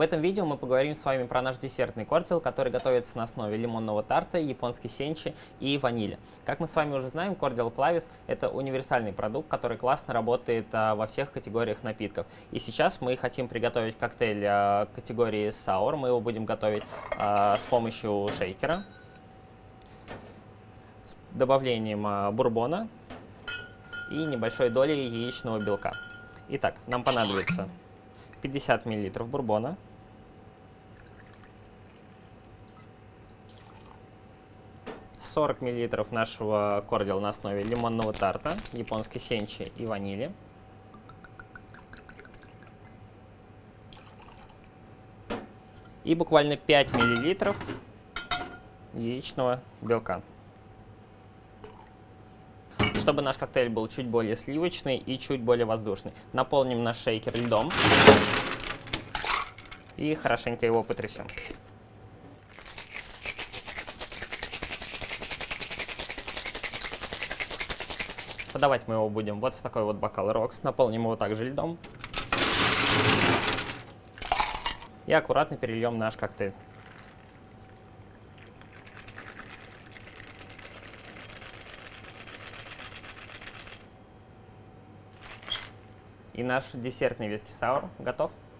В этом видео мы поговорим с вами про наш десертный кордил, который готовится на основе лимонного тарта, японской сенчи и ванили. Как мы с вами уже знаем, кордил Clavis — это универсальный продукт, который классно работает во всех категориях напитков. И сейчас мы хотим приготовить коктейль категории Sour. Мы его будем готовить с помощью шейкера, с добавлением бурбона и небольшой долей яичного белка. Итак, нам понадобится 50 мл бурбона, 40 мл нашего кордила на основе лимонного тарта, японской сенчи и ванили, и буквально 5 мл яичного белка. Чтобы наш коктейль был чуть более сливочный и чуть более воздушный, наполним наш шейкер льдом и хорошенько его потрясем. Подавать мы его будем вот в такой вот бокал Rocks. Наполним его также льдом и аккуратно перельем наш коктейль. И наш десертный виски саур готов.